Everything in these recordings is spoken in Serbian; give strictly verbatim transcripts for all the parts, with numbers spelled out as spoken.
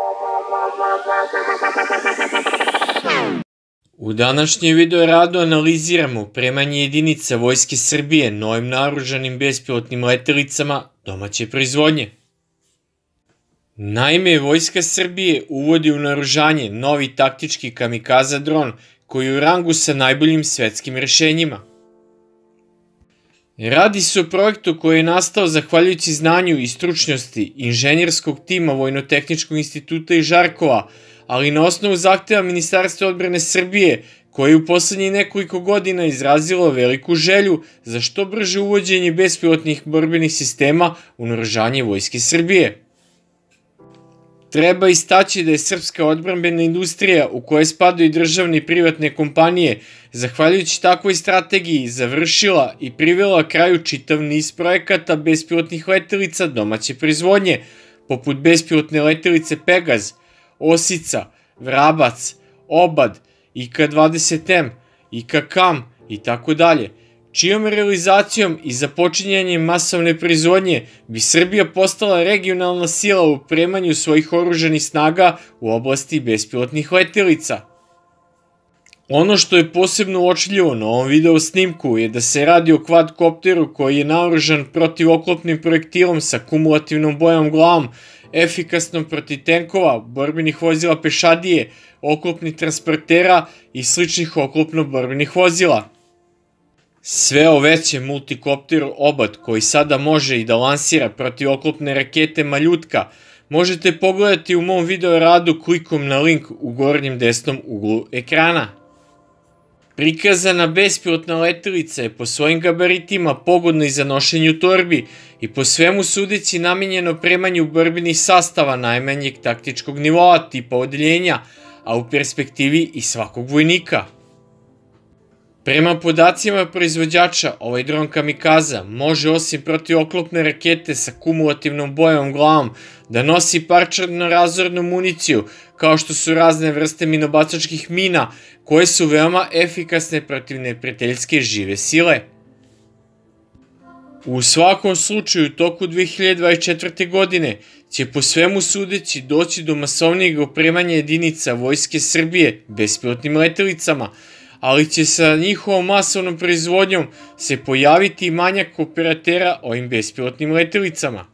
U današnjem video radu analiziramo opremanje jedinica Vojske Srbije novim naoružanim bespilotnim letelicama domaće proizvodnje. Naime, Vojska Srbije uvodi u naoružanje novi taktički kamikaza dron koji je u rangu sa najboljim svetskim rešenjima. Radi se o projektu koji je nastao zahvaljujući znanju i stručnosti inženjerskog tima Vojno-tehničkog instituta iz Žarkova, ali na osnovu zahteva Ministarstva odbrane Srbije, koje je u poslednjih nekoliko godina izrazilo veliku želju za što brže uvođenje bespilotnih borbenih sistema u naoružanje Vojske Srbije. Treba istaći da je srpska odbrambena industrija, u kojoj spadaju i državne i privatne kompanije, zahvaljujući takvoj strategiji završila i privela kraju čitav niz projekata bespilotnih letelica domaće proizvodnje, poput bespilotne letelice Pegaz, Osica, Vrabac, Obad, I K A dvadeset M, I K A-K A M i tako dalje, čijom realizacijom i započinjanjem masovne proizvodnje bi Srbija postala regionalna sila u opremanju svojih oružanih snaga u oblasti bespilotnih letelica. Ono što je posebno uočljivo na ovom video snimku je da se radi o kvadkopteru koji je naoružan protivoklopnim projektilom sa kumulativnom bojom glavom, efikasnom protiv tenkova, borbenih vozila pešadije, oklopnih transportera i sličnih oklopno-borbenih vozila. Sve o većem multikopteru Obad, koji sada može i da lansira protivoklopne rakete Maljutka, možete pogledati u mom video radu klikom na link u gornjem desnom uglu ekrana. Prikazana bespilotna letelica je po svojim gabaritima pogodna i za nošenje u torbi i po svemu sudeći namenjeno opremanju borbenih sastava najmanjeg taktičkog nivoa tipa odeljenja, a u perspektivi i svakog vojnika. Prema podacima proizvođača, ovaj dron kamikaza može osim protivoklopne rakete sa kumulativnom bojevom glavom da nosi parčano-razornu municiju, kao što su razne vrste minobacačkih mina, koje su veoma efikasne protiv neprijateljske žive sile. U svakom slučaju, u toku dve hiljade dvadeset četvrte. godine će po svemu sudeći doći do masovnijeg opremanja jedinica Vojske Srbije bespilotnim letelicama, ali će sa njihovom masovnom proizvodnjom se pojaviti i manjak operatera ovim bespilotnim letelicama.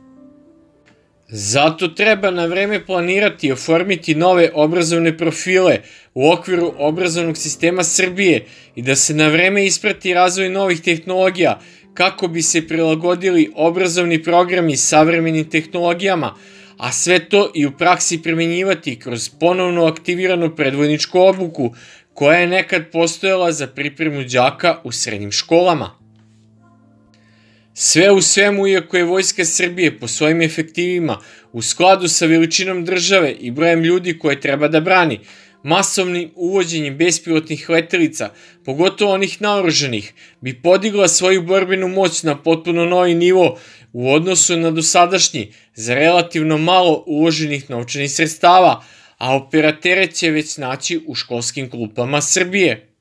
Zato treba na vreme planirati i oformiti nove obrazovne profile u okviru obrazovnog sistema Srbije i da se na vreme isprati razvoj novih tehnologija kako bi se prilagodili obrazovni programi savremenim tehnologijama, a sve to i u praksi primenjivati kroz ponovno aktiviranu predvojničku obuku koja je nekad postojala za pripremu đaka u srednjim školama. Sve u svemu, iako je Vojska Srbije po svojim efektivima u skladu sa veličinom države i brojem ljudi koje treba da brani, masovnim uvođenjem bespilotnih letelica, pogotovo onih naoružanih, bi podigla svoju borbenu moć na potpuno novi nivo u odnosu na dosadašnji za relativno malo uloženih novčanih sredstava, a operatere će već naći u školskim klupama Srbije.